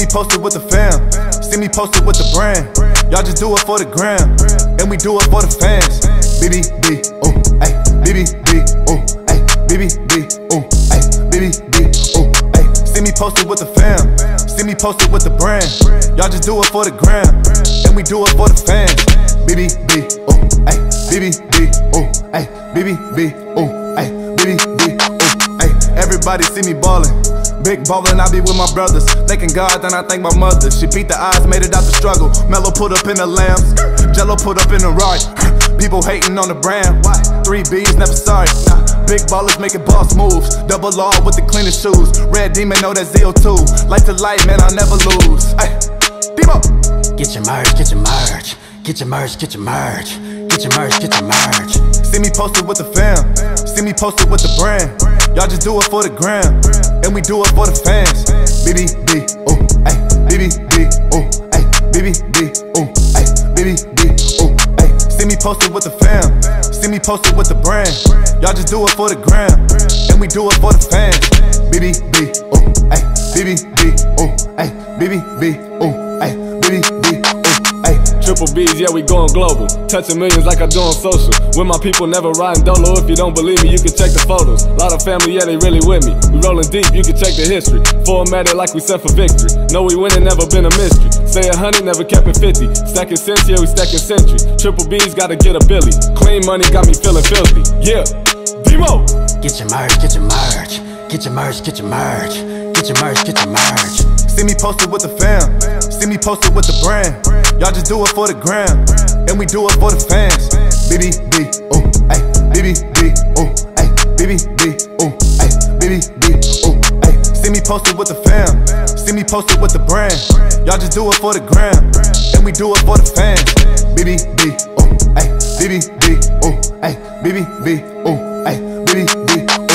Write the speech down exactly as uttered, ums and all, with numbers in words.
posted with the fam, see me posted with the brand. Y'all just do it for the gram, and we do it for the fans. B B B, ooh, ay, B B B, ooh, ay, B B B, ooh, ay, B B B, ooh, ay. See me posted with the fam, see me posted with the brand. Y'all just do it for the gram, and we do it for the fans. B B B, ooh, ay, B B B, ooh, ay, B B B, ooh, ay, B B B, ooh, ay. Everybody see me ballin', big ballin', I be with my brothers. Thanking God, then I thank my mother. She beat the odds, made it out the struggle. Mellow put up in the lambs, Jello put up in the ride. People hating on the brand, why? Three B's, never sorry. Big ballers making boss moves, double R with the cleanest shoes. Red Demon know that zeal too. Light to light, man, I'll never lose. Ay, Demo. Get your merch, get your merch, get your merch, get your merch, get your merch, get your merch. See me posted with the fam, see me posted with the brand. Y'all just do it for the gram, and we do it for the fans. B B B, ooh, ay, B B B, ooh, ay, B B B, ooh, ay, B B B, ooh, ay. See me posted with the fam, see me posted with the brand. Y'all just do it for the gram, and we do it for the fans. B B B, ooh, ay, B B B, ooh, ay, B B B, ooh, ay, B B B, ooh, ay. Triple B's, yeah, we going global. Touching millions like I do on social. With my people, never riding dolo. If you don't believe me, you can check the photos. Lot of family, yeah, they really with me. We rolling deep, you can check the history. Formatted like we set for victory. Know we winning, never been a mystery. Say a hundred, never kept it fifty. Stacking cents, yeah, we stacking century. Triple B's gotta get a Billy. Clean money got me feeling filthy. Yeah, Demo. Get your merch, get your merch, get your merch, get your merch, get your merch, get your merch. See me posted with the fam, see me posted with the brand. Y'all just do it for the gram, and we do it for the fans. B B B, ooh, ay, B B B, ooh, ay, B B B, ooh, ay, B B B, ooh, ay. See me posted with the fam, see me posted with the brand. Y'all just do it for the gram, and we do it for the fans. B B B, ooh, ay, B B B, ooh, ay, B B B, ooh, ay, B B B.